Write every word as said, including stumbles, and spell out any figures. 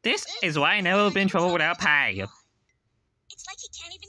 This is why I never been in trouble without pay. It's like he can't even